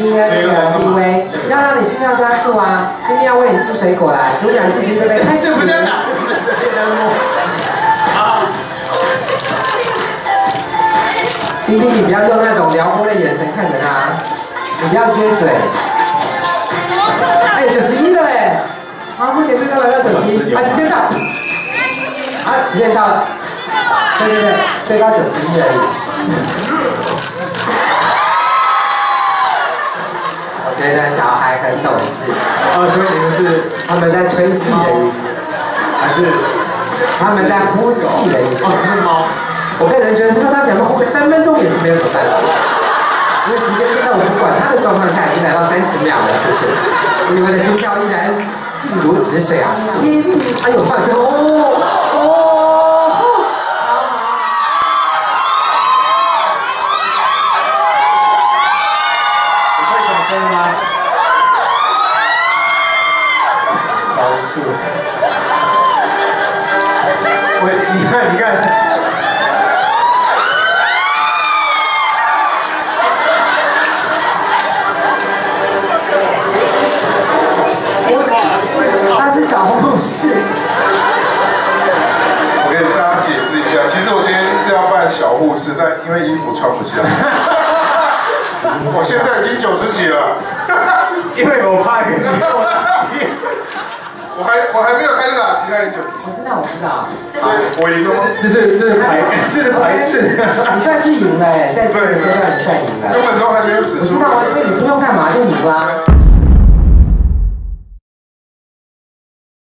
李威，要让你心跳加速啊！今天要喂你吃水果啦！15秒计时，预备，开始！丁丁，你不要用那种撩拨的眼神看着他，你不要撅嘴。哎，91了哎！好，目前最高来到91，时间到。好，时间到了。对，最高91而已。我觉得小孩很懂事。 所以你们是他们在吹气的意思， 还是他们在呼气的意思？ 是猫。 我个人觉得，就算他们呼个3分钟也是没有什么办法，因为时间就在我不管他的状况下，已经来到30秒了，是不是？你们的心跳依然静如止水啊！哎呦，快点是。 你看。 他是小护士。 我给大家解释一下，其实我今天是要扮小护士，但因为衣服穿不下。我现在已经90几了。 因为我怕你跟我打击。 我还没有开始打击，他已经90几。 我知道。 对，我赢了吗？ 这是排斥。 你算是赢了哎，在这个阶段你算赢了。 根本都还没有使出。 我知道啊，所以你不用干嘛就赢啦。